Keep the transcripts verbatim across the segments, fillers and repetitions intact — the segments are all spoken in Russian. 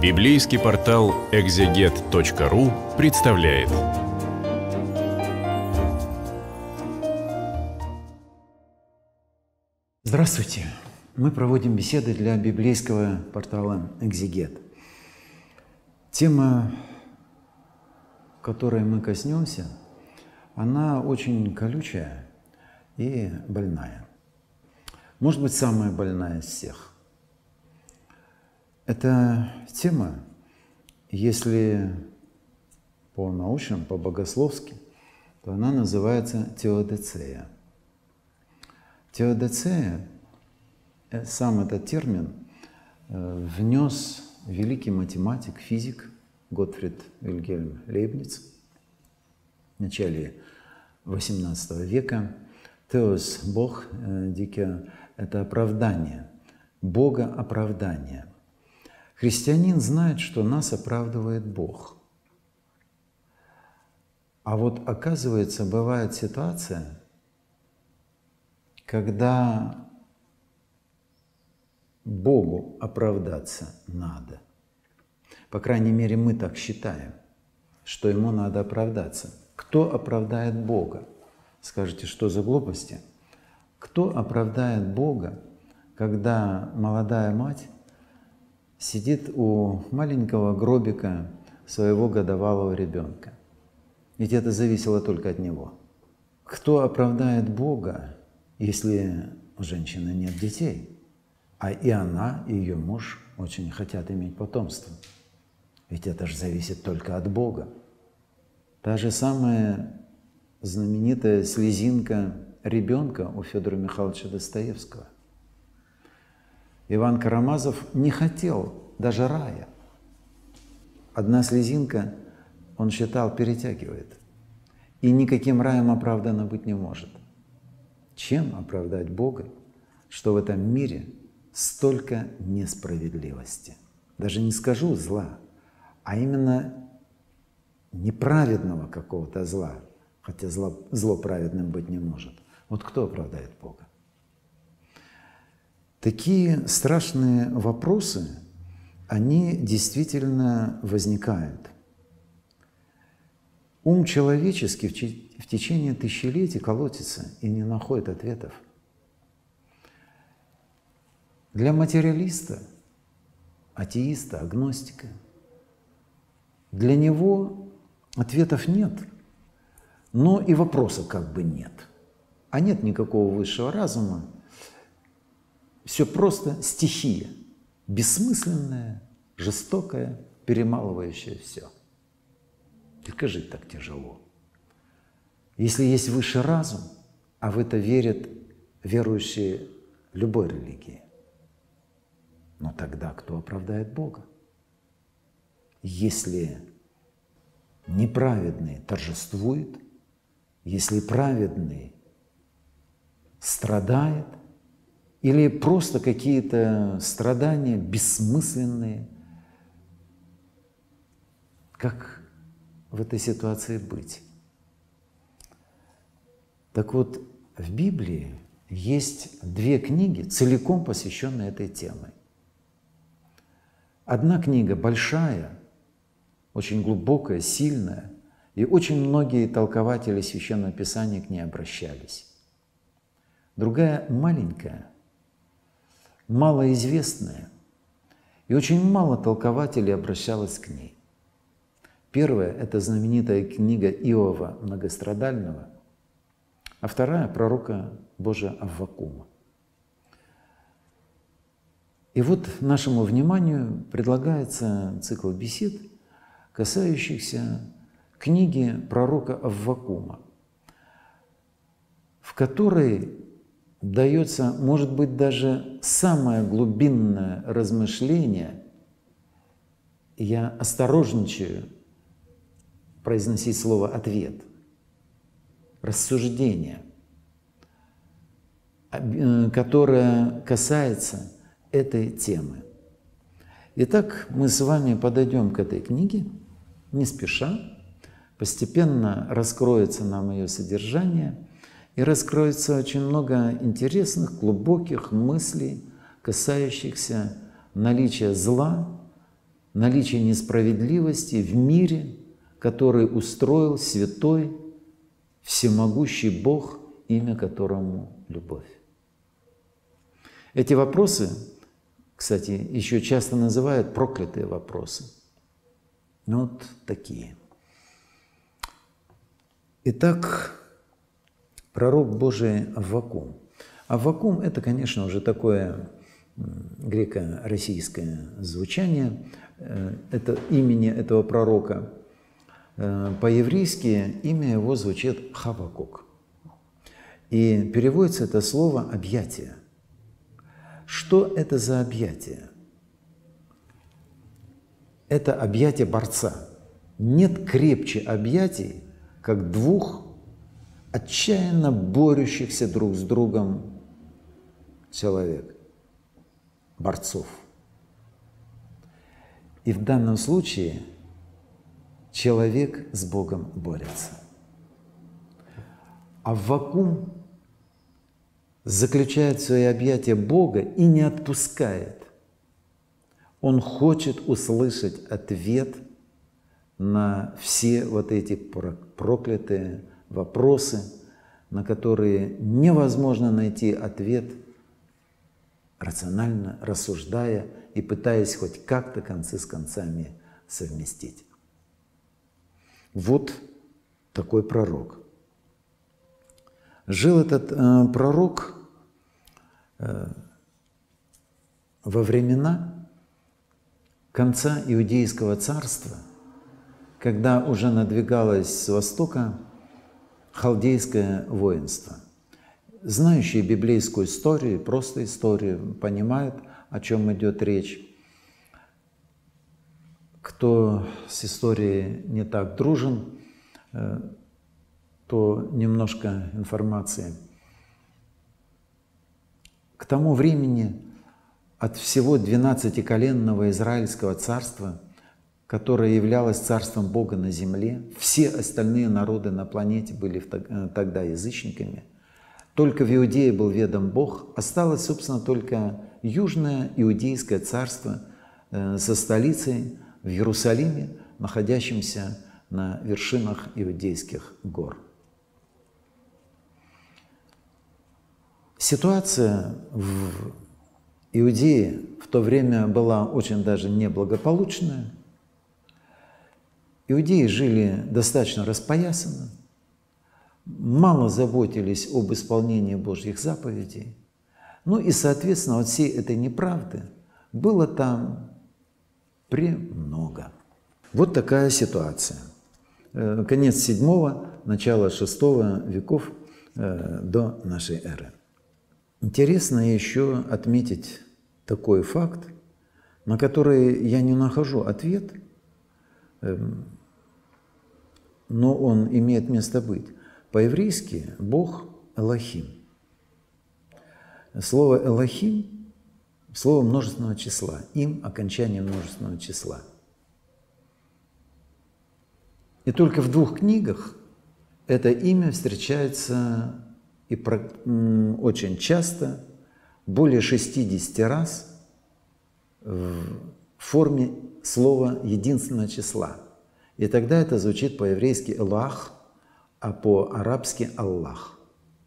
Библейский портал экзегет точка ру представляет. Здравствуйте! Мы проводим беседы для библейского портала «Экзегет». Тема, которой мы коснемся, она очень колючая и больная. Может быть, самая больная из всех. Эта тема, если по-научному, по-богословски, то она называется теодицея. Теодицея, сам этот термин внес великий математик, физик Готфрид Вильгельм Лейбниц в начале восемнадцатого века. Теос – Бог, дике – это оправдание, Бога оправдание. Христианин знает, что нас оправдывает Бог. А вот оказывается, бывает ситуация, когда Богу оправдаться надо. По крайней мере, мы так считаем, что Ему надо оправдаться. Кто оправдает Бога? Скажете, что за глупости? Кто оправдает Бога, когда молодая мать сидит у маленького гробика своего годовалого ребенка? Ведь это зависело только от него. Кто оправдает Бога, если у женщины нет детей, а и она, и ее муж очень хотят иметь потомство? Ведь это же зависит только от Бога. Та же самая знаменитая слезинка ребенка у Федора Михайловича Достоевского. Иван Карамазов не хотел даже рая. Одна слезинка, он считал, перетягивает. И никаким раем оправдано быть не может. Чем оправдать Бога, что в этом мире столько несправедливости? Даже не скажу зла, а именно неправедного какого-то зла, хотя зло, зло праведным быть не может. Вот кто оправдает Бога? Такие страшные вопросы, они действительно возникают. Ум человеческий в течение тысячелетий колотится и не находит ответов. Для материалиста, атеиста, агностика, для него ответов нет, но и вопросов как бы нет. А нет никакого высшего разума. Все просто стихия, бессмысленная, жестокая, перемалывающая все. Только жить так тяжело. Если есть высший разум, а в это верят верующие любой религии, но тогда кто оправдает Бога? Если неправедный торжествует, если праведный страдает, или просто какие-то страдания бессмысленные, как в этой ситуации быть? Так вот, в Библии есть две книги, целиком посвященные этой теме. Одна книга большая, очень глубокая, сильная, и очень многие толкователи Священного Писания к ней обращались. Другая маленькая, малоизвестная, и очень мало толкователей обращалось к ней. Первая – это знаменитая книга Иова Многострадального, а вторая – пророка Божия Аввакума. И вот нашему вниманию предлагается цикл бесед, касающихся книги пророка Аввакума, в которой дается, может быть, даже самое глубинное размышление. Я осторожничаю произносить слово «ответ», рассуждение, которое касается этой темы. Итак, мы с вами подойдем к этой книге не спеша, постепенно раскроется нам ее содержание, и раскроется очень много интересных, глубоких мыслей, касающихся наличия зла наличие несправедливости в мире, который устроил святой, всемогущий Бог, имя которому любовь. Эти вопросы, кстати, еще часто называют проклятые вопросы. Ну, вот такие. Итак, пророк Божий Аввакум. Аввакум – это, конечно, уже такое греко-российское звучание. Это имени этого пророка. По-еврейски имя его звучит Хавакук. И переводится это слово «объятие». Что это за объятие? Это объятие борца. Нет крепче объятий, как двух отчаянно борющихся друг с другом человек, борцов. И в данном случае человек с Богом борется. Аввакум заключает в свои объятия Бога и не отпускает. Он хочет услышать ответ на все вот эти проклятые вопросы, на которые невозможно найти ответ, рационально рассуждая и пытаясь хоть как-то концы с концами совместить. Вот такой пророк. Жил этот э, пророк э, во времена конца Иудейского царства, когда уже надвигалось с востока халдейское воинство. Знающие библейскую историю, просто историю, понимают, о чем идет речь. Кто с историей не так дружен, э, то немножко информации. К тому времени от всего двенадцатиколенного Израильского царства, которое являлось царством Бога на земле, все остальные народы на планете были тогда язычниками, только в Иудее был ведом Бог, осталось, собственно, только Южное Иудейское царство со столицей в Иерусалиме, находящемся на вершинах Иудейских гор. Ситуация в Иудее в то время была очень даже неблагополучная. Иудеи жили достаточно распоясанно, мало заботились об исполнении Божьих заповедей. Ну и, соответственно, от всей этой неправды было там премного. Вот такая ситуация. Конец седьмого, начало шестого веков до нашей эры. Интересно еще отметить такой факт, на который я не нахожу ответ, но он имеет место быть. По-еврейски Бог Элохим. Слово Элохим – слово множественного числа, им окончание множественного числа. И только в двух книгах это имя встречается и очень часто, более шестидесяти раз, в форме слова единственного числа. И тогда это звучит по-еврейски «элах», а по-арабски «Аллах».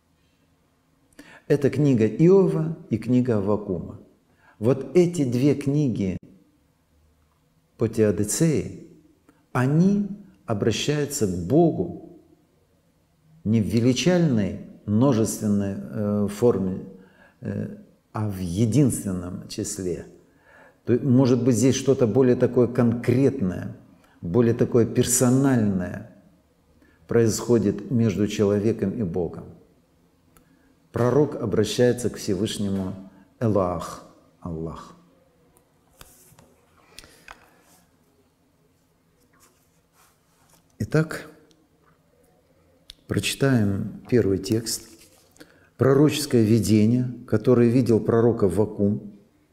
Это книга Иова и книга Аввакума. Вот эти две книги по теодицее, они обращаются к Богу не в величальной множественной э, форме, э, а в единственном числе. То, может быть, здесь что-то более такое конкретное, более такое персональное происходит между человеком и Богом. Пророк обращается к Всевышнему Элах, Аллах. Итак, прочитаем первый текст. Пророческое видение, которое видел пророк Аввакум.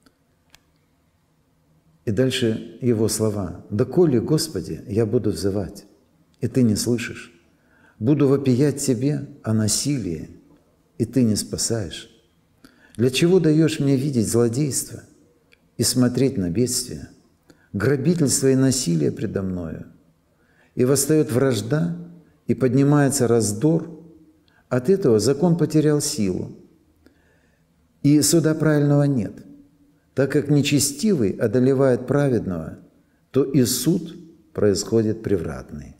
И дальше его слова. «Доколе, Господи, я буду взывать, и Ты не слышишь. Буду вопиять Тебе о насилии, и Ты не спасаешь. Для чего даешь мне видеть злодейство и смотреть на бедствие? грабительство и насилие предо мною, и восстает вражда, и поднимается раздор. От этого закон потерял силу, и суда правильного нет. Так как нечестивый одолевает праведного, то и суд происходит превратный.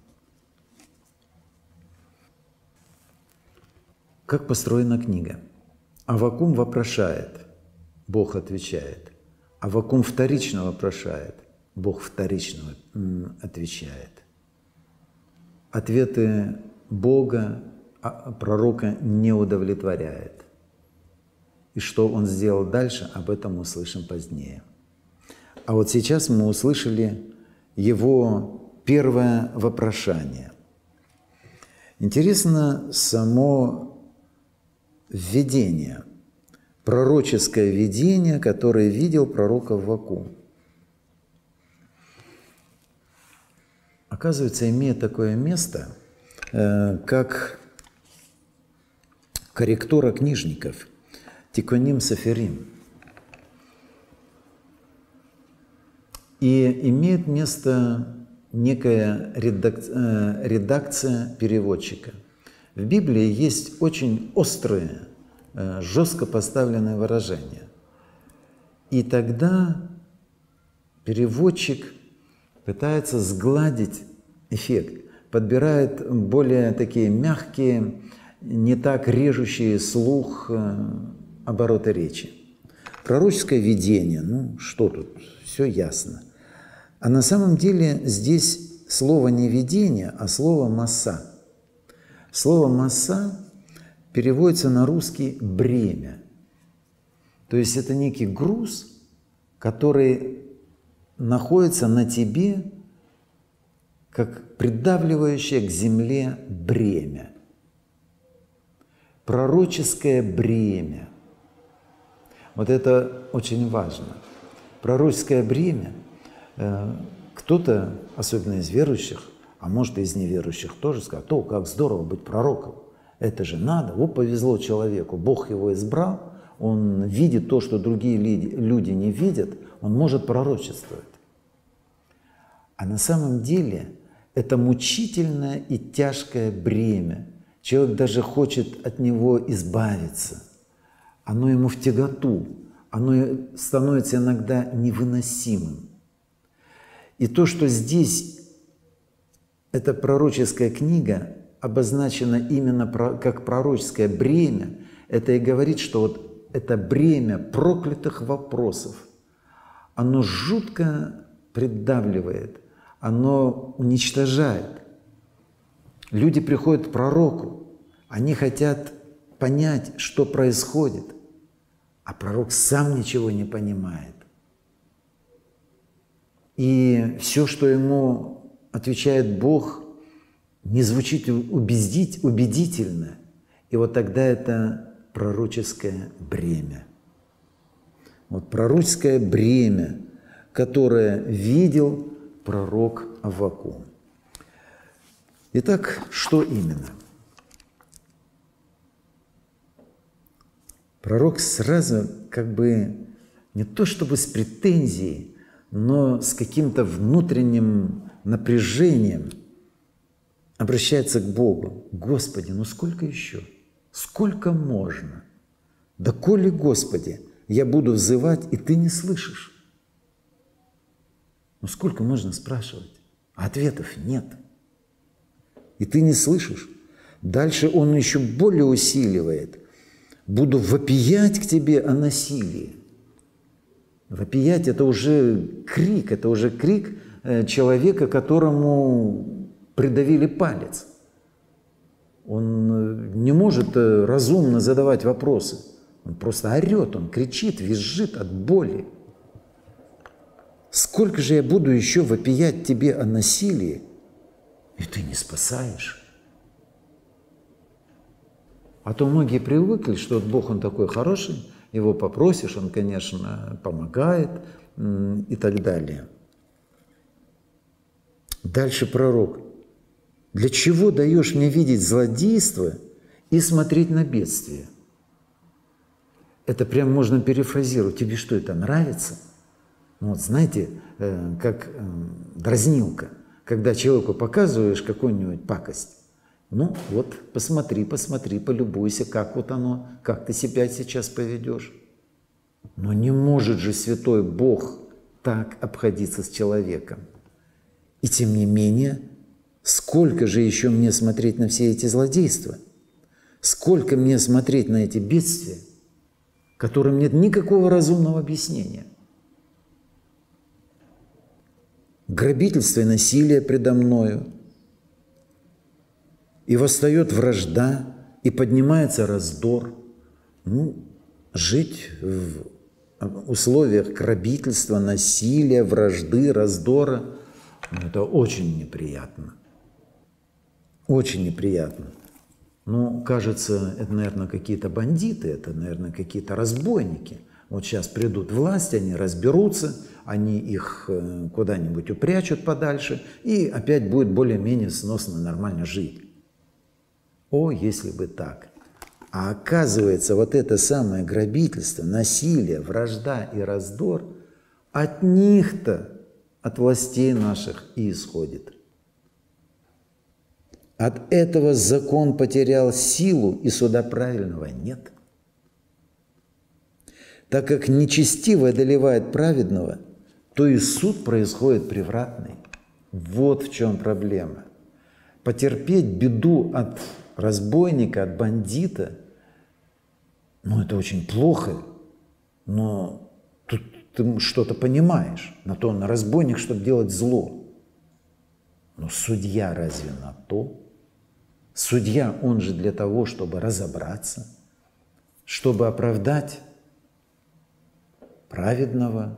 Как построена книга? Аввакум вопрошает, Бог отвечает. Аввакум вторично вопрошает, Бог вторично отвечает. Ответы Бога пророка не удовлетворяет. И что он сделал дальше, об этом мы услышим позднее. А вот сейчас мы услышали его первое вопрошание. Интересно само видение, пророческое видение, которое видел пророк Аввакум. Оказывается, имеет такое место, как корректура книжников, Тиконим Соферим. И имеет место некая редакция, редакция переводчика. В Библии есть очень острые, жестко поставленные выражения. И тогда переводчик пытается сгладить эффект, подбирает более такие мягкие, не так режущие слух обороты речи. Пророческое видение, ну что тут, все ясно. А на самом деле здесь слово не видение, а слово масса. Слово масса переводится на русский бремя. То есть это некий груз, который находится на тебе, как придавливающее к земле бремя. Пророческое бремя. Вот это очень важно. Пророческое бремя. Кто-то, особенно из верующих, а может и из неверующих тоже, скажет: о, как здорово быть пророком. Это же надо. Вот повезло человеку. Бог его избрал. Он видит то, что другие люди не видят. Он может пророчествовать. А на самом деле это мучительное и тяжкое бремя. Человек даже хочет от него избавиться. Оно ему в тяготу. Оно становится иногда невыносимым. И то, что здесь эта пророческая книга обозначена именно как пророческое бремя, это и говорит, что вот это бремя проклятых вопросов, оно жутко придавливает, оно уничтожает. Люди приходят к пророку, они хотят понять, что происходит, а пророк сам ничего не понимает. И все, что ему отвечает Бог, не звучит убедительно. И вот тогда это пророческое бремя. Вот пророческое бремя, которое видел пророк Аввакум. Итак, что именно? Пророк сразу как бы не то чтобы с претензией, но с каким-то внутренним напряжением обращается к Богу. Господи, ну сколько еще? Сколько можно? Доколе, Господи, я буду взывать, и Ты не слышишь? Ну сколько можно спрашивать? А ответов нет. И Ты не слышишь. Дальше он еще более усиливает. Буду вопиять к Тебе о насилии. Вопиять – это уже крик, это уже крик человека, которому придавили палец. Он не может разумно задавать вопросы. Он просто орет, он кричит, визжит от боли. Сколько же я буду еще вопиять тебе о насилии, и ты не спасаешь? А то многие привыкли, что вот Бог, Он такой хороший, Его попросишь, Он, конечно, помогает и так далее. Дальше пророк. Для чего даешь мне видеть злодейство и смотреть на бедствие? Это прям можно перефразировать. Тебе что, это нравится? Ну, вот знаете, э, как э, дразнилка, когда человеку показываешь какую-нибудь пакость. Ну вот, посмотри, посмотри, полюбуйся, как вот оно, как ты себя сейчас поведешь. Но не может же святой Бог так обходиться с человеком. И тем не менее, сколько же еще мне смотреть на все эти злодейства? Сколько мне смотреть на эти бедствия, которым нет никакого разумного объяснения? Грабительство и насилие предо мною, и восстает вражда, и поднимается раздор. Ну, жить в условиях грабительства, насилия, вражды, раздора, ну, это очень неприятно. Очень неприятно. Ну, кажется, это, наверное, какие-то бандиты, это, наверное, какие-то разбойники. Вот сейчас придут власти, они разберутся, они их куда-нибудь упрячут подальше, и опять будет более-менее сносно, нормально жить. О, если бы так! А оказывается, вот это самое грабительство, насилие, вражда и раздор от них-то, от властей наших и исходит. От этого закон потерял силу, и суда правильного нет. Так как нечестивое одолевает праведного, то и суд происходит превратный. Вот в чем проблема. Потерпеть беду от разбойника, от бандита, ну, это очень плохо, но тут ты что-то понимаешь. На то он разбойник, чтобы делать зло. Но судья разве на то? Судья, он же для того, чтобы разобраться, чтобы оправдать праведного,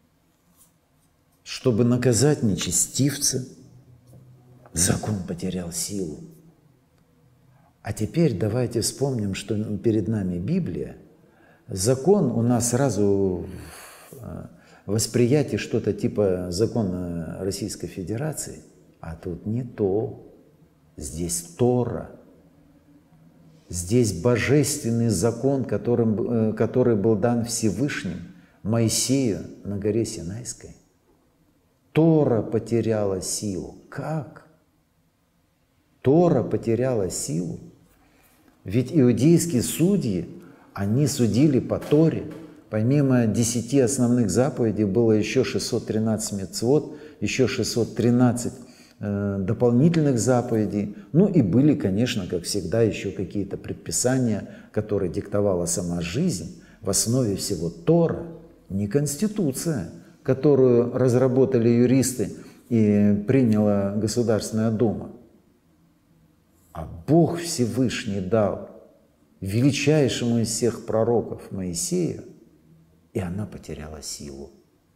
чтобы наказать нечестивца. Закон потерял силу. А теперь давайте вспомним, что перед нами Библия. Закон у нас сразу в восприятии что-то типа закона Российской Федерации, а тут не то. Здесь Тора. Здесь божественный закон, которым, который был дан Всевышним Моисею на горе Синайской. Тора потеряла силу. Как? Тора потеряла силу? Ведь иудейские судьи, они судили по Торе. Помимо десяти основных заповедей было еще шестьсот тринадцать мицвот, еще шестьсот тринадцать э, дополнительных заповедей. Ну и были, конечно, как всегда, еще какие-то предписания, которые диктовала сама жизнь. В основе всего Тора, не Конституция, которую разработали юристы и приняла Государственная Дума. А Бог Всевышний дал величайшему из всех пророков Моисею, и она потеряла силу.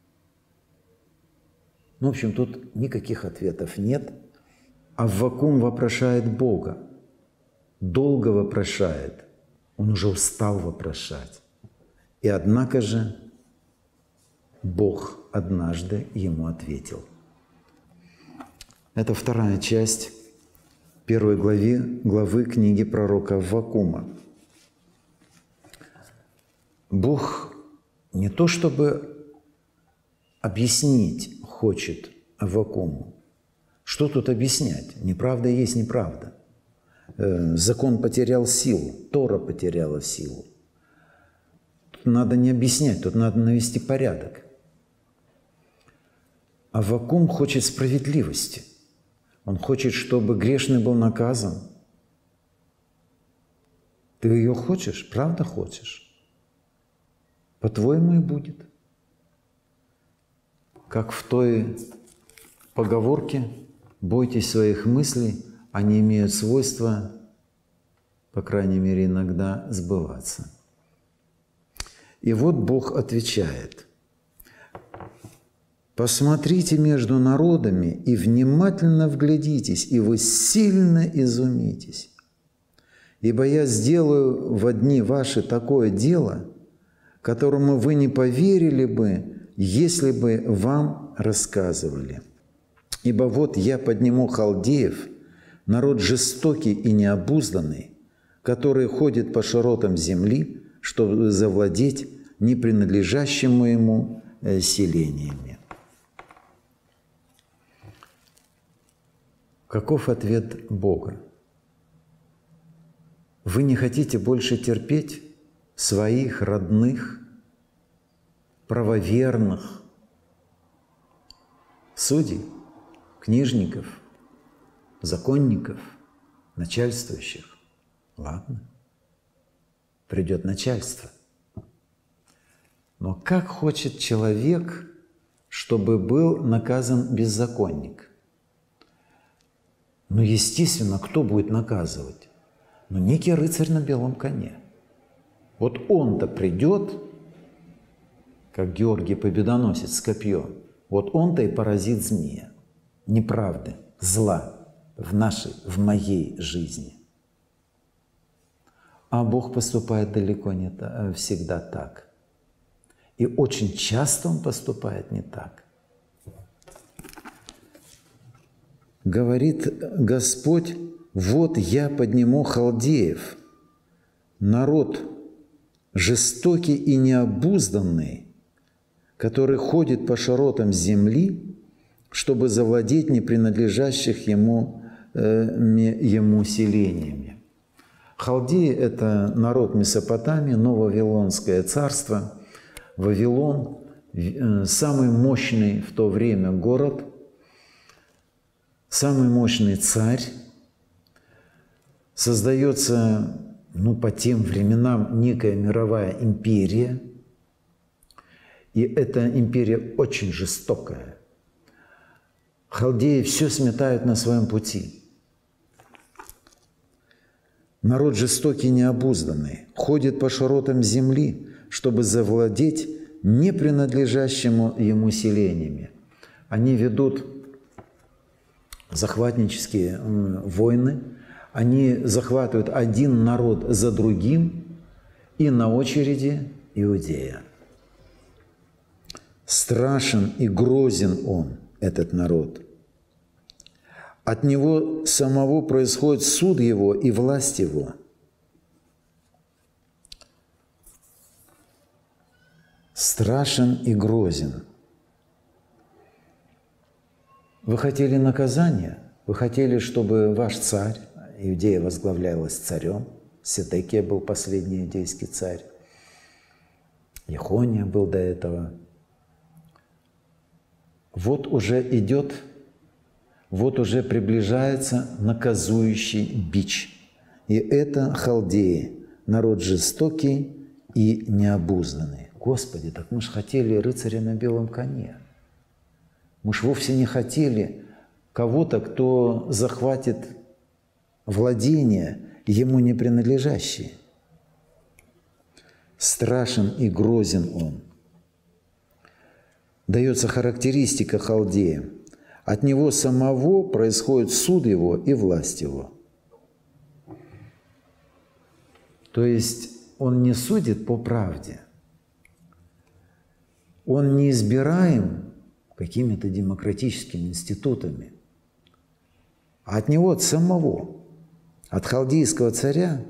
Ну, в общем, тут никаких ответов нет. Аввакум вопрошает Бога, долго вопрошает, он уже устал вопрошать. И однако же Бог однажды ему ответил. Это вторая часть первой главы, главы книги пророка Аввакума. Бог не то чтобы объяснить хочет Аввакуму. Что тут объяснять? Неправда есть неправда. Закон потерял силу, Тора потеряла силу. Тут надо не объяснять, тут надо навести порядок. Аввакум хочет справедливости. Он хочет, чтобы грешный был наказан. Ты ее хочешь? Правда хочешь? По-твоему и будет. Как в той поговорке «бойтесь своих мыслей, они имеют свойство, по крайней мере, иногда сбываться». И вот Бог отвечает: «Посмотрите между народами и внимательно вглядитесь, и вы сильно изумитесь. Ибо я сделаю во дни ваши такое дело, которому вы не поверили бы, если бы вам рассказывали. Ибо вот я подниму халдеев, народ жестокий и необузданный, который ходит по широтам земли, чтобы завладеть непринадлежащим ему селениями». Каков ответ Бога? Вы не хотите больше терпеть своих родных, правоверных судей, книжников, законников, начальствующих? Ладно, придет начальство. Но как хочет человек, чтобы был наказан беззаконник? Ну, естественно, кто будет наказывать? Ну, некий рыцарь на белом коне. Вот он-то придет, как Георгий Победоносец с копьем, вот он-то и поразит змея. Неправды, зла в нашей, в моей жизни. А Бог поступает далеко не та, всегда так. И очень часто Он поступает не так. Говорит Господь: «Вот я подниму халдеев, народ жестокий и необузданный, который ходит по широтам земли, чтобы завладеть не принадлежащих ему, э, ему селениями». Халдеи – это народ Месопотамии, Нововавилонское царство. Вавилон – самый мощный в то время город, самый мощный царь. Создается, ну, по тем временам некая мировая империя. И эта империя очень жестокая. Халдеи все сметают на своем пути. Народ жестокий и необузданный, ходит по широтам земли, чтобы завладеть не принадлежащему ему селениями. Они ведут захватнические войны, они захватывают один народ за другим, и на очереди Иудея. Страшен и грозен он, этот народ. От него самого происходит суд его и власть его. Страшен и грозен. Вы хотели наказания? Вы хотели, чтобы ваш царь, Иудея возглавлялась царем, Седекия был последний иудейский царь, Ехония был до этого. Вот уже идет, вот уже приближается наказующий бич. И это халдеи, народ жестокий и необузданный. Господи, так мы же хотели рыцаря на белом коне. Мы же вовсе не хотели кого-то, кто захватит владения ему не принадлежащие. Страшен и грозен он. Дается характеристика халдея. От него самого происходит суд его и власть его. То есть он не судит по правде. Он не избираем какими-то демократическими институтами, а от него, от самого, от халдейского царя,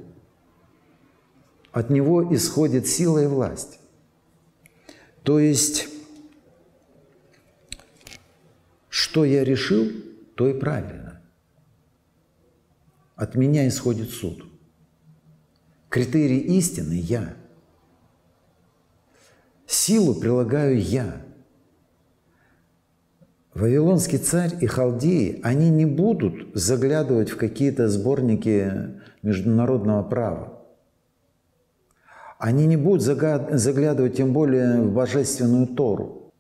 от него исходит сила и власть. То есть, что я решил, то и правильно. От меня исходит суд. Критерий истины – я. Силу прилагаю я. Вавилонский царь и халдеи, они не будут заглядывать в какие-то сборники международного права. Они не будут заглядывать тем более в божественную Тору.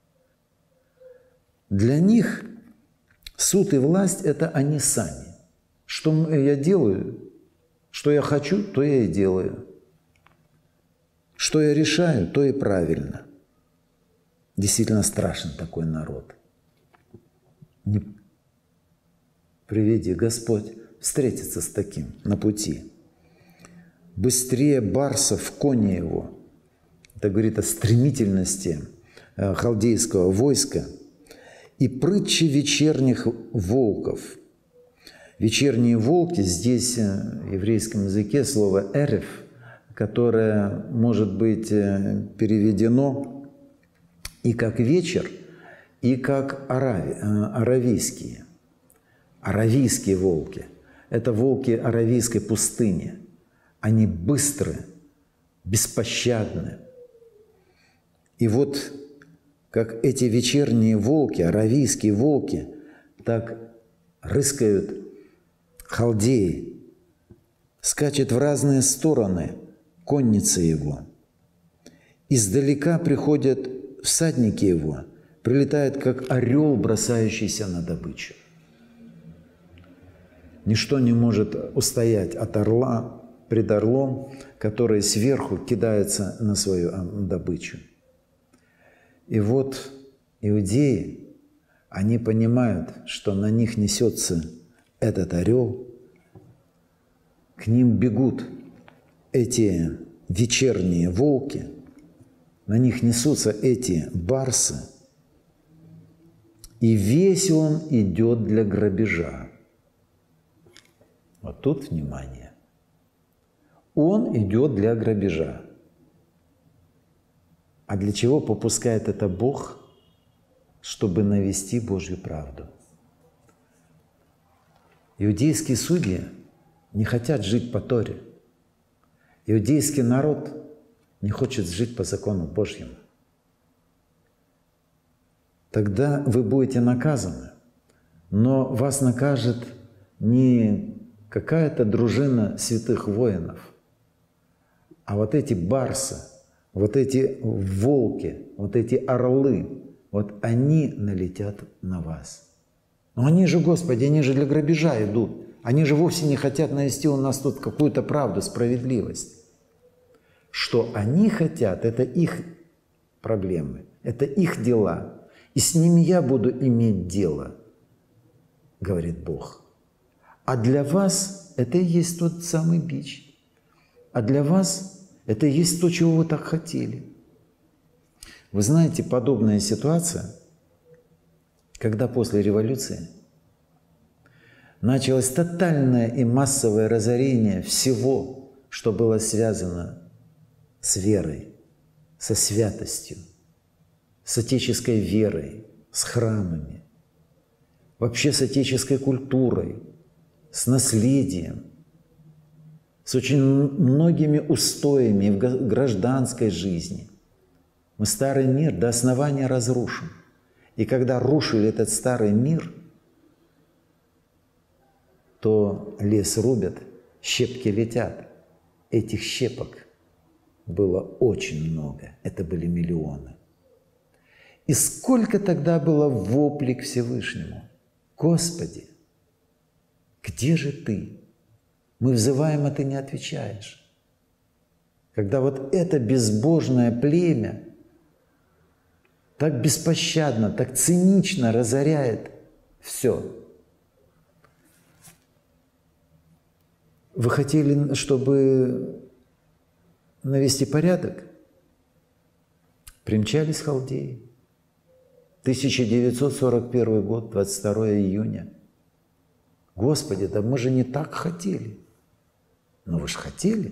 Для них суд и власть – это они сами. Что я делаю, что я хочу, то я и делаю. Что я решаю, то и правильно. Действительно страшен такой народ. Не приведи Господь встретиться с таким на пути. Быстрее барса в коне его. Это говорит о стремительности халдейского войска. И прытче вечерних волков. Вечерние волки, здесь в еврейском языке слово «эрев», которое может быть переведено и как вечер, и как арави, аравийские. аравийские волки. Это волки аравийской пустыни. Они быстрые, беспощадны. И вот как эти вечерние волки, аравийские волки, так рыскают халдеи, скачет в разные стороны конница его. Издалека приходят всадники его, прилетают, как орел, бросающийся на добычу. Ничто не может устоять от орла пред орлом, который сверху кидается на свою добычу. И вот иудеи, они понимают, что на них несется этот орел, к ним бегут эти вечерние волки, на них несутся эти барсы, и весь он идет для грабежа. Вот тут внимание. Он идет для грабежа. А для чего попускает это Бог? Чтобы навести Божью правду. Иудейские судьи не хотят жить по Торе. Иудейский народ не хочет жить по закону Божьему. Тогда вы будете наказаны, но вас накажет не какая-то дружина святых воинов, а вот эти барсы, вот эти волки, вот эти орлы, вот они налетят на вас. Но они же, Господи, они же для грабежа идут. Они же вовсе не хотят навести у нас тут какую-то правду, справедливость. Что они хотят, это их проблемы, это их дела. И с ними я буду иметь дело, говорит Бог. А для вас это и есть тот самый бич. А для вас это и есть то, чего вы так хотели. Вы знаете, подобная ситуация, когда после революции началось тотальное и массовое разорение всего, что было связано с верой, со святостью, с отеческой верой, с храмами, вообще с отеческой культурой, с наследием, с очень многими устоями в гражданской жизни. Мы старый мир до основания разрушим. И когда рушили этот старый мир, то лес рубят, щепки летят. Этих щепок было очень много. Это были миллионы. И сколько тогда было воплей к Всевышнему. Господи, где же Ты? Мы взываем, а Ты не отвечаешь. Когда вот это безбожное племя так беспощадно, так цинично разоряет все. Вы хотели, чтобы навести порядок? Примчались халдеи. тысяча девятьсот сорок первый год, двадцать второе июня. Господи, да мы же не так хотели. Но вы же хотели.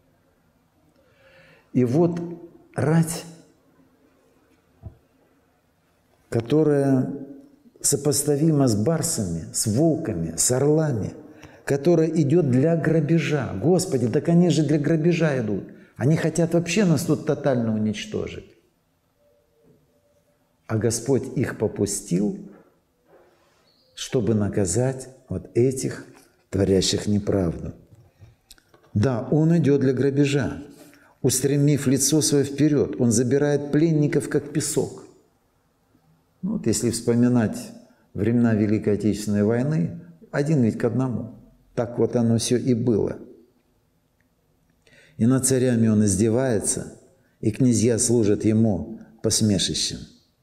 И вот рать, которая сопоставима с барсами, с волками, с орлами, которая идет для грабежа. Господи, так они же для грабежа идут. Они хотят вообще нас тут тотально уничтожить. А Господь их попустил, чтобы наказать вот этих, творящих неправду. Да, Он идет для грабежа. Устремив лицо свое вперед, Он забирает пленников, как песок. Ну, вот если вспоминать времена Великой Отечественной войны, один ведь к одному. Так вот оно все и было. И над царями Он издевается, и князья служат Ему посмешищем.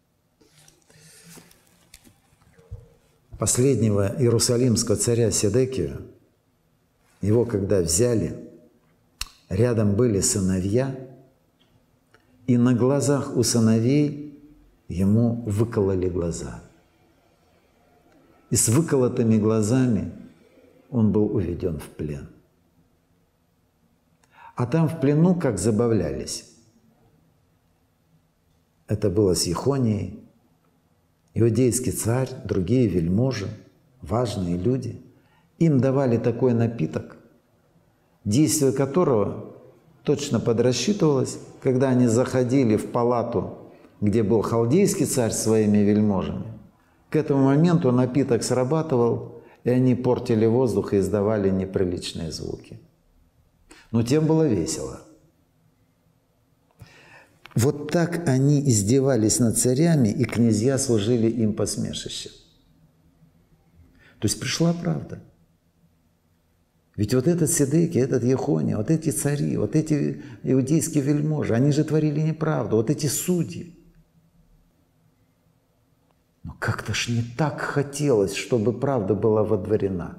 Последнего иерусалимского царя Седекию, его когда взяли, рядом были сыновья, и на глазах у сыновей ему выкололи глаза. И с выколотыми глазами он был уведен в плен. А там в плену как забавлялись. Это было с Ехонией, иудейский царь, другие вельможи, важные люди, им давали такой напиток, действие которого точно подрасчитывалось, когда они заходили в палату, где был халдейский царь с своими вельможами. К этому моменту напиток срабатывал, и они портили воздух и издавали неприличные звуки. Но тем было весело. Вот так они издевались над царями, и князья служили им посмешищем. То есть пришла правда. Ведь вот этот Сидекия, этот Ехония, вот эти цари, вот эти иудейские вельможи, они же творили неправду, вот эти судьи. Но как-то ж не так хотелось, чтобы правда была водворена.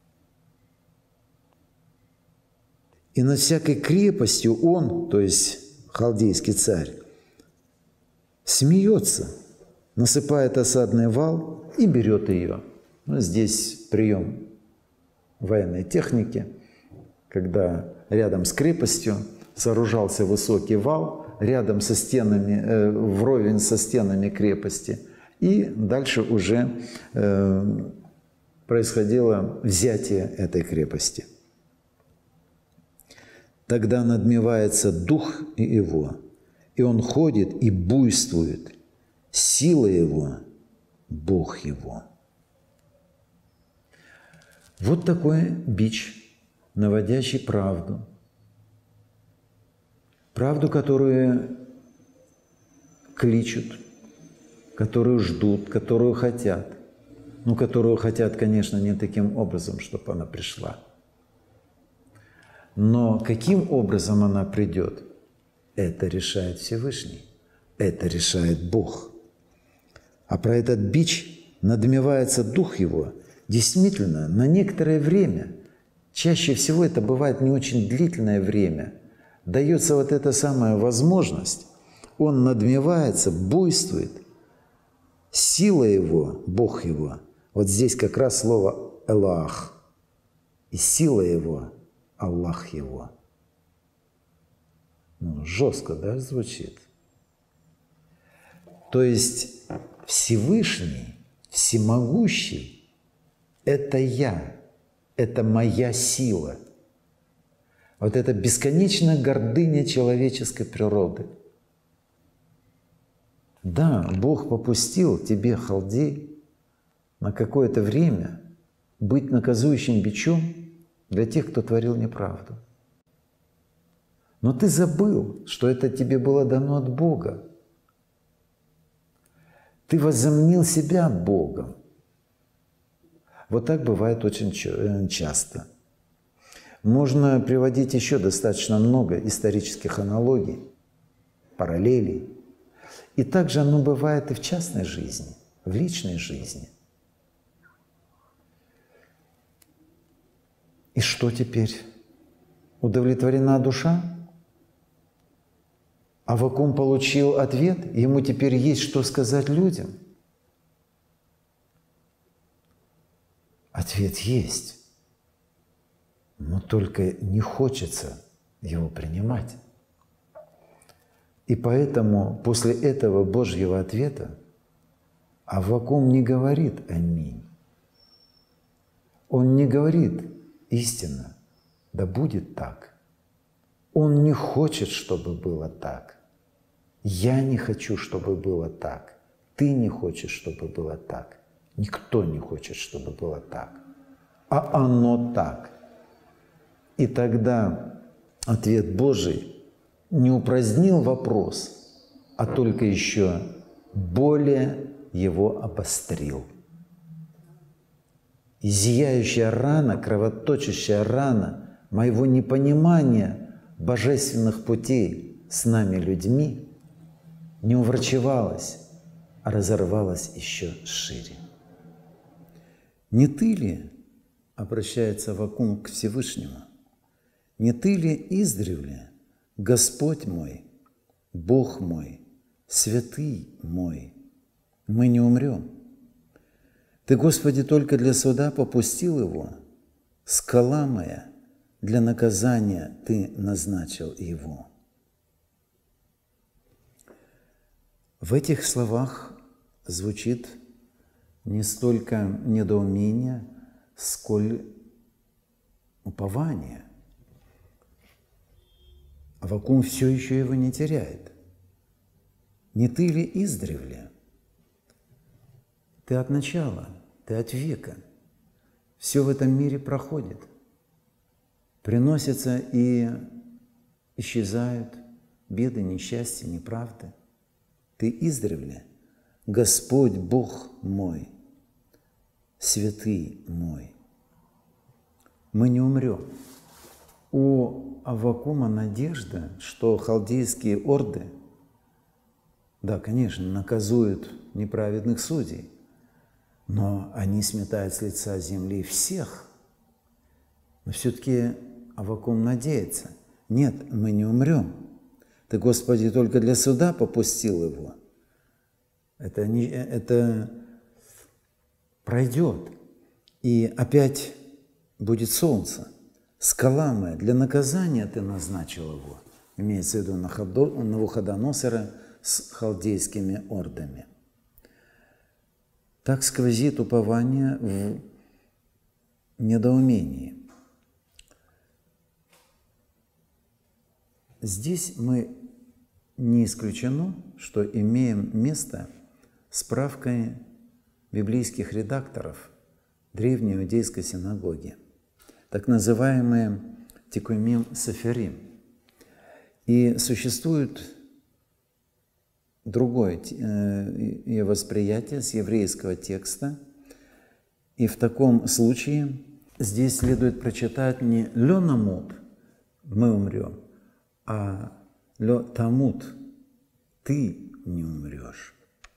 И над всякой крепостью он, то есть халдейский царь, смеется, насыпает осадный вал и берет ее. Ну, здесь прием военной техники, когда рядом с крепостью сооружался высокий вал, рядом со стенами, э, вровень со стенами крепости, и дальше уже э, происходило взятие этой крепости. Тогда надмевается дух его, и он ходит и буйствует. Сила его – Бог его. Вот такой бич, наводящий правду. Правду, которую кличут, которую ждут, которую хотят. Ну, которую хотят, конечно, не таким образом, чтобы она пришла. Но каким образом она придет, это решает Всевышний, это решает Бог. А про этот бич надмевается дух его действительно на некоторое время, чаще всего это бывает не очень длительное время, дается вот эта самая возможность, он надмевается, буйствует, сила его, Бог его, вот здесь как раз слово «элах», и сила его – Аллах его. Ну, жестко, да, звучит? То есть Всевышний, Всемогущий – это я, это моя сила. Вот это бесконечная гордыня человеческой природы. Да, Бог попустил тебе, халдей, на какое-то время быть наказующим бичом для тех, кто творил неправду. Но ты забыл, что это тебе было дано от Бога. Ты возомнил себя Богом. Вот так бывает очень часто. Можно приводить еще достаточно много исторических аналогий, параллелей. И также оно бывает и в частной жизни, в личной жизни. И что теперь? Удовлетворена душа? Аввакум получил ответ, ему теперь есть что сказать людям? Ответ есть, но только не хочется его принимать. И поэтому после этого Божьего ответа Аввакум не говорит «Аминь». Он не говорит «Истинно, да будет так». Он не хочет, чтобы было так. Я не хочу, чтобы было так. Ты не хочешь, чтобы было так. Никто не хочет, чтобы было так. А оно так. И тогда ответ Божий не упразднил вопрос, а только еще более его обострил. И зияющая рана, кровоточащая рана моего непонимания божественных путей с нами, людьми, не уврачевалась, а разорвалась еще шире. Не ты ли, обращается Аввакум к Всевышнему, не ты ли издревле, Господь мой, Бог мой, святый мой, мы не умрем? Ты, Господи, только для суда попустил его, скала моя, для наказания Ты назначил его. В этих словах звучит не столько недоумение, сколь упование. Аввакум все еще его не теряет. Не ты ли издревле? Ты от начала, ты от века. Все в этом мире проходит. Приносятся и исчезают беды, несчастья, неправды. Ты издревле, Господь Бог мой, святый мой. Мы не умрем. У Аввакума надежда, что халдейские орды, да, конечно, наказуют неправедных судей, но они сметают с лица земли всех. Но все-таки Аввакум надеется. Нет, мы не умрем. Ты, Господи, только для суда попустил его. Это, не, это пройдет. И опять будет солнце. Скала моя, для наказания ты назначил его. Имеется в виду Навуходоносора с халдейскими ордами. Так сквозит упование в недоумении. Здесь мы не исключено, что имеем место справкой библейских редакторов древней иудейской синагоги, так называемые Тикумим Соферим. И существует другое ее восприятие с еврейского текста, и в таком случае здесь следует прочитать не «лё намут» – «мы умрем», а «лё тамут» – «ты не умрешь».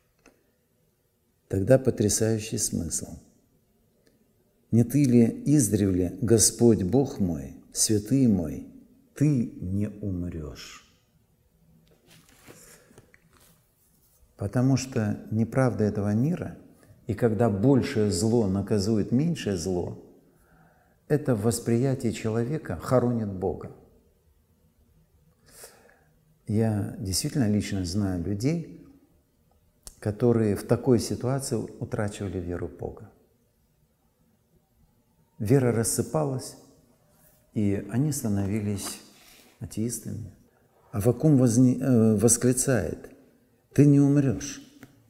Тогда потрясающий смысл. «Не ты ли издревле, Господь Бог мой, святый мой, ты не умрешь». Потому что неправда этого мира, и когда большее зло наказует меньшее зло, это в восприятии человека хоронит Бога. Я действительно лично знаю людей, которые в такой ситуации утрачивали веру в Бога. Вера рассыпалась, и они становились атеистами. Аввакум возне... э, восклицает: «Ты не умрешь».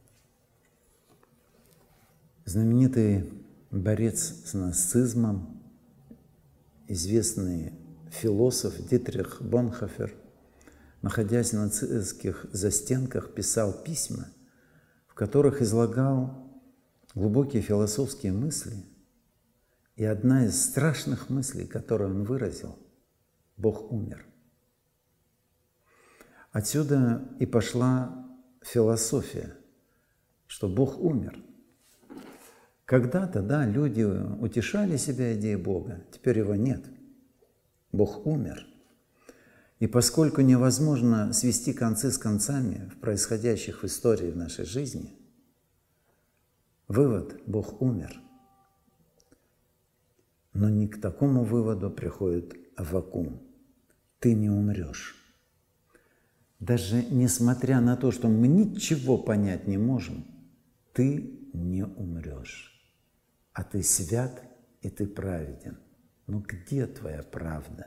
Знаменитый борец с нацизмом, известный философ Дитрих Бонхофер, находясь в нацистских застенках, писал письма, в которых излагал глубокие философские мысли. И одна из страшных мыслей, которую он выразил – Бог умер. Отсюда и пошла философия, что Бог умер. Когда-то, да, люди утешали себя идеей Бога, теперь его нет. Бог умер. И поскольку невозможно свести концы с концами в происходящих в истории в нашей жизни, вывод – Бог умер. Но не к такому выводу приходит Аввакум. Ты не умрешь. Даже несмотря на то, что мы ничего понять не можем, ты не умрешь. А ты свят, и ты праведен. Но где твоя правда?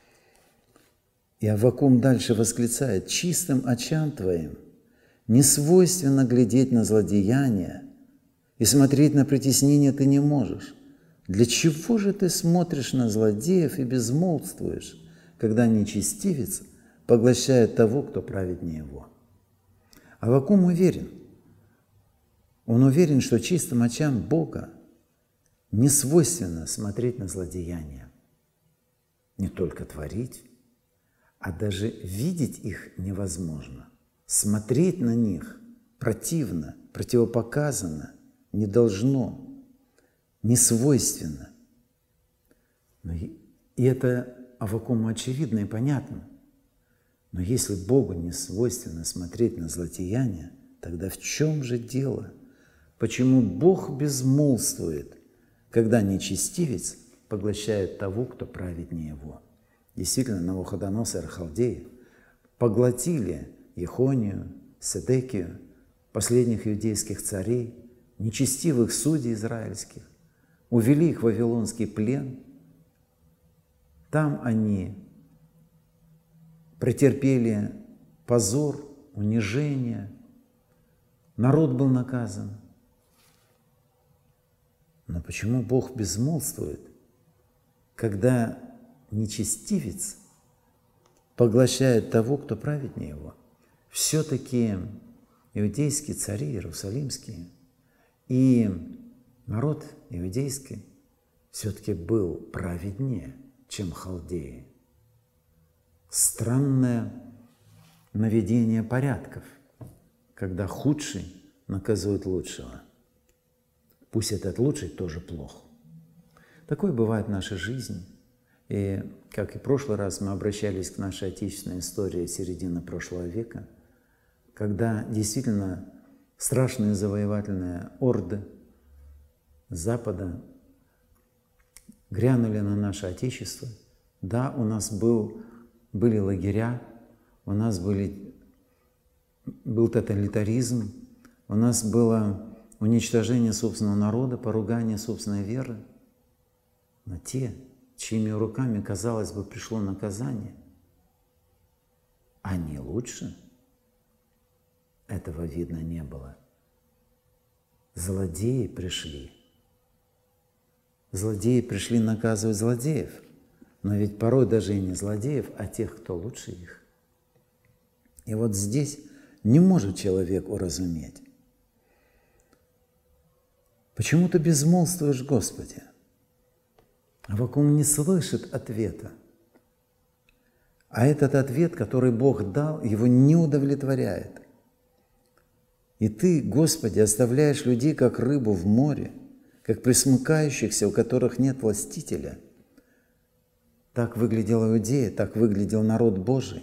И Аввакум дальше восклицает: чистым очам твоим не свойственно глядеть на злодеяния, и смотреть на притеснение ты не можешь. Для чего же ты смотришь на злодеев и безмолвствуешь, когда нечестивец поглощает того, кто праведнее его? Аввакум уверен. Он уверен, что чистым очам Бога не свойственно смотреть на злодеяния. Не только творить, а даже видеть их невозможно. Смотреть на них противно, противопоказано, не должно, не свойственно. И это Аввакуму очевидно и понятно. Но если Богу не свойственно смотреть на злодеяния, тогда в чем же дело? Почему Бог безмолвствует, когда нечестивец поглощает того, кто праведнее его? Действительно, Навуходоносор и халдеи поглотили Ехонию, Седекию, последних иудейских царей, нечестивых судей израильских, увели их в вавилонский плен. Там они претерпели позор, унижение, народ был наказан. Но почему Бог безмолвствует, когда нечестивец поглощает того, кто праведнее его? Все-таки иудейские цари, иерусалимские, и народ иудейский все-таки был праведнее, чем халдеи. Странное наведение порядков, когда худший наказывает лучшего. Пусть этот лучший тоже плох. Такое бывает в нашей жизни. И, как и в прошлый раз, мы обращались к нашей отечественной истории середины прошлого века, когда действительно страшные завоевательные орды Запада грянули на наше Отечество. Да, у нас был, были лагеря, у нас были, был тоталитаризм, у нас было уничтожение собственного народа, поругание собственной веры. Но те, чьими руками, казалось бы, пришло наказание, они лучше? Этого видно не было. Злодеи пришли. Злодеи пришли наказывать злодеев. Но ведь порой даже и не злодеев, а тех, кто лучше их. И вот здесь не может человек уразуметь. Почему ты безмолвствуешь, Господи? Аввакум не слышит ответа. А этот ответ, который Бог дал, его не удовлетворяет. И ты, Господи, оставляешь людей, как рыбу в море, как присмыкающихся, у которых нет властителя. Так выглядела Иудея, так выглядел народ Божий.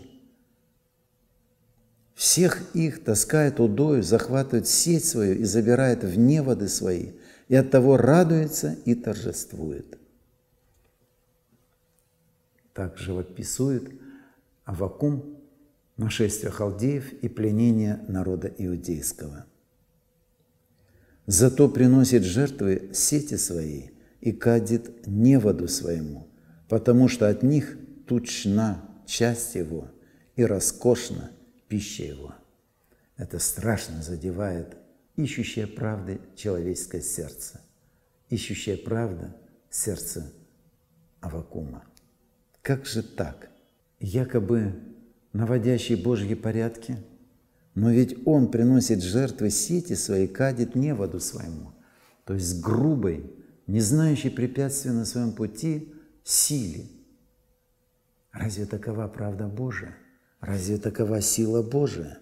Всех их таскает удою, захватывает сеть свою и забирает в неводы свои, и оттого радуется и торжествует. Так живописует Аввакум нашествие халдеев и пленение народа иудейского. Зато приносит жертвы сети свои и кадит неводу своему, потому что от них тучна часть его и роскошна пища его. Это страшно задевает ищущее правды человеческое сердце, ищущее правда сердце Аввакума. Как же так? Якобы наводящий Божьи порядки, но ведь он приносит жертвы сети своей, кадит неводу своему, то есть грубой, не знающей препятствия на своем пути силе. Разве такова правда Божия? Разве такова сила Божия?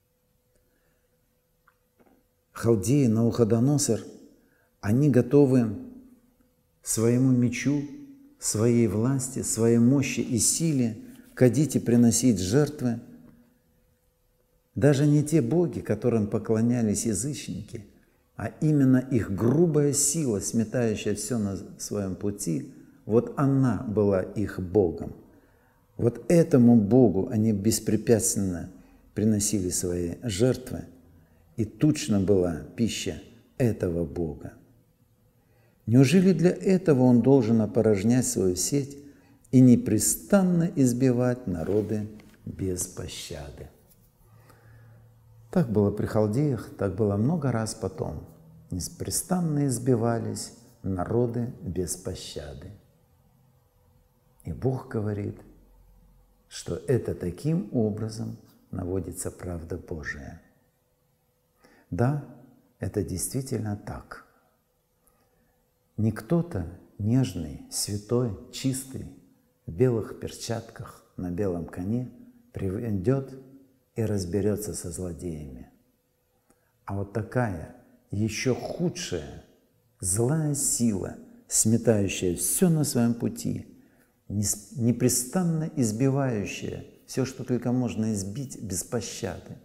Халдеи, Навуходоносор, они готовы своему мечу, своей власти, своей мощи и силе кадить и приносить жертвы. Даже не те боги, которым поклонялись язычники, а именно их грубая сила, сметающая все на своем пути, вот она была их Богом. Вот этому Богу они беспрепятственно приносили свои жертвы, и тучна была пища этого Бога. Неужели для этого он должен опорожнять свою сеть и непрестанно избивать народы без пощады? Так было при халдеях, так было много раз потом. Непрестанно избивались народы без пощады. И Бог говорит, что это таким образом наводится правда Божия. Да, это действительно так. Не кто-то нежный, святой, чистый, в белых перчатках, на белом коне придет и разберется со злодеями. А вот такая еще худшая, злая сила, сметающая все на своем пути, непрестанно избивающая все, что только можно избить без пощады.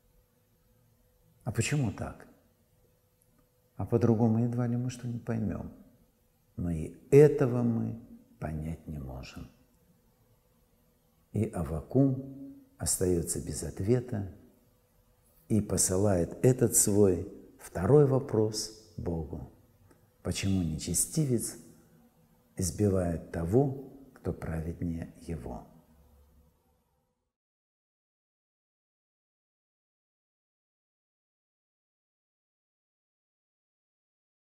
А почему так? А по-другому едва ли мы что-нибудь поймем. Но и этого мы понять не можем. И Аввакум остается без ответа и посылает этот свой Второй вопрос Богу. Почему нечестивец избивает того, кто праведнее его?